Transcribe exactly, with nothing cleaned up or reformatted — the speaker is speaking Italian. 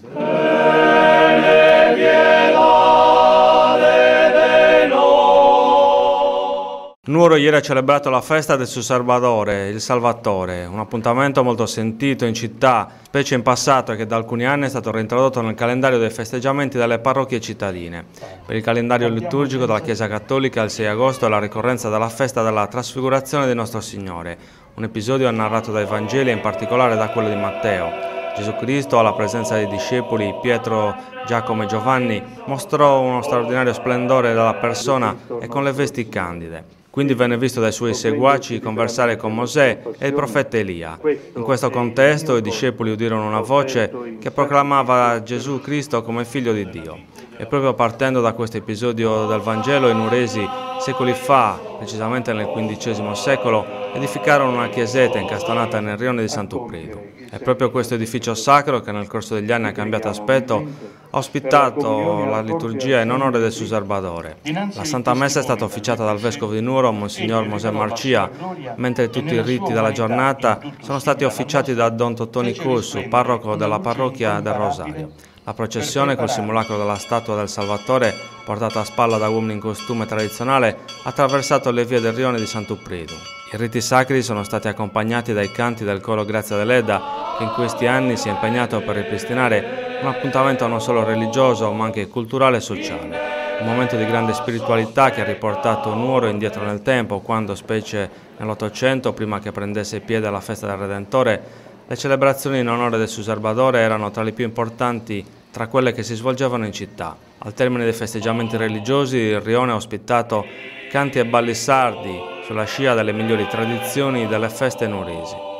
Nuoro ieri ha celebrato la festa del suo Salvatore, il Salvatore, un appuntamento molto sentito in città, specie in passato, e che da alcuni anni è stato reintrodotto nel calendario dei festeggiamenti delle parrocchie cittadine. Per il calendario liturgico della Chiesa Cattolica il sei agosto è la ricorrenza della festa della Trasfigurazione di Nostro Signore, un episodio narrato dai Vangeli e in particolare da quello di Matteo. Gesù Cristo, alla presenza dei discepoli Pietro, Giacomo e Giovanni, mostrò uno straordinario splendore della persona e con le vesti candide. Quindi venne visto dai suoi seguaci conversare con Mosè e il profeta Elia. In questo contesto i discepoli udirono una voce che proclamava Gesù Cristo come figlio di Dio. E proprio partendo da questo episodio del Vangelo, i Nuresi, secoli fa, precisamente nel quindicesimo secolo, edificarono una chiesetta incastonata nel rione di Sant'Uprido. È proprio questo edificio sacro che nel corso degli anni ha cambiato aspetto, ha ospitato la liturgia in onore del suo Salvatore. La Santa Messa è stata officiata dal Vescovo di Nuoro, Monsignor Mosè Marcia, mentre tutti i riti della giornata sono stati officiati da Don Tottoni Cursu, parroco della parrocchia del Rosario. La processione col simulacro della statua del Salvatore, portata a spalla da uomini in costume tradizionale, ha attraversato le vie del rione di Sant'Uprido. I riti sacri sono stati accompagnati dai canti del coro Grazia dell'Edda, che in questi anni si è impegnato per ripristinare un appuntamento non solo religioso, ma anche culturale e sociale. Un momento di grande spiritualità che ha riportato Nuoro indietro nel tempo, quando, specie nell'Ottocento, prima che prendesse piede la festa del Redentore, le celebrazioni in onore del suo Salvatore erano tra le più importanti tra quelle che si svolgevano in città. Al termine dei festeggiamenti religiosi, il rione ha ospitato canti e balli sardi sulla scia delle migliori tradizioni delle feste nuresi.